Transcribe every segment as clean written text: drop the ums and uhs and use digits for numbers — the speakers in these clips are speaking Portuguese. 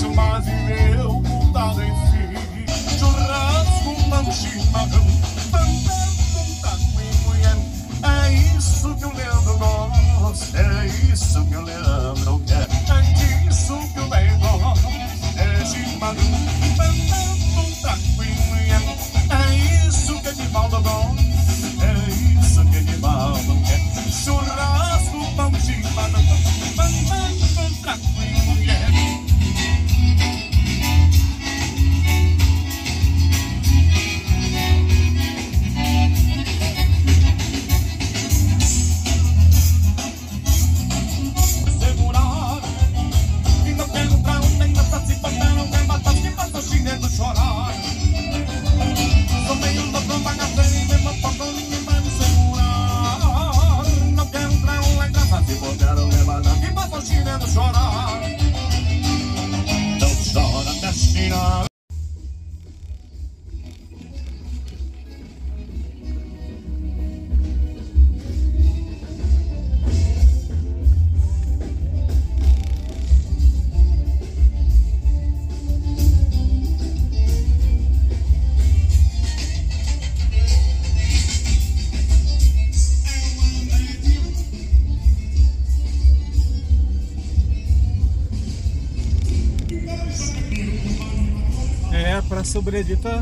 mas eu montado em si. Churrasco, pão, chimarrão, fantasma, taco e mulher. É isso que o Leandro gosta, é isso que o Leandro quer. É disso que o bem gosta, é chimarrão, fantasma, taco e mulher. É isso que Edivaldo gosta, é isso que Edivaldo quer. Churrasco, pão, chimarrão, fantasma, taco e mulher. Chorar. Sou meio louco, bagaceiro e mesmo pouco ninguém vai me segurar. Não quero entrar uma graça, se botar o levador que passa o chinelo chorar. Não chora, destina. Para sobreviver, tá?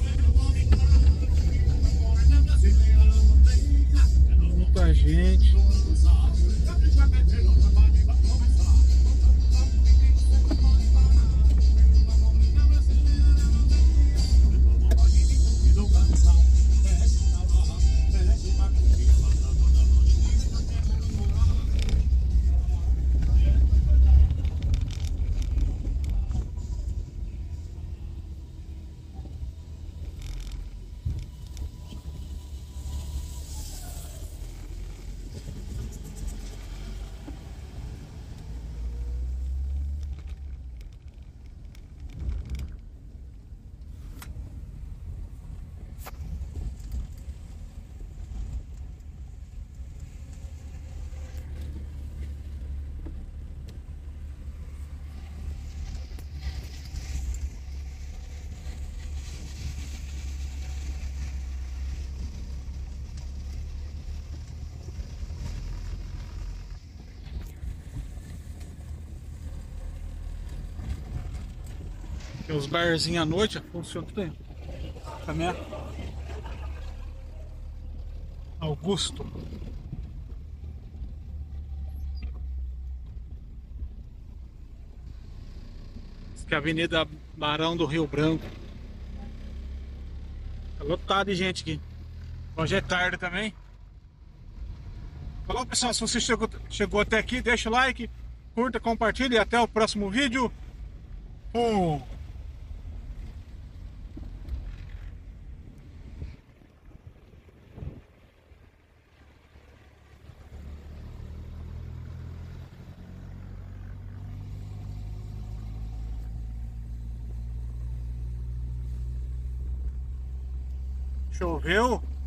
Muita gente. Tem os barzinhos à noite, funciona tudo aí. Também é Augusto. Diz que é a Avenida Barão do Rio Branco. Tá lotado de gente aqui. Hoje é tarde também. Falou, pessoal, se você chegou até aqui, deixa o like, curta, compartilha e até o próximo vídeo. Choveu.